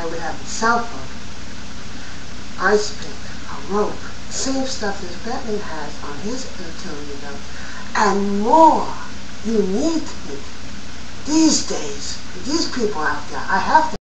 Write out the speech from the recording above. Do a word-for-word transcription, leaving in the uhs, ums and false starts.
we have a cell phone, ice pick, a rope, same stuff that Bentley has on his utility belt, and more. You need it these days. These people out there, I have to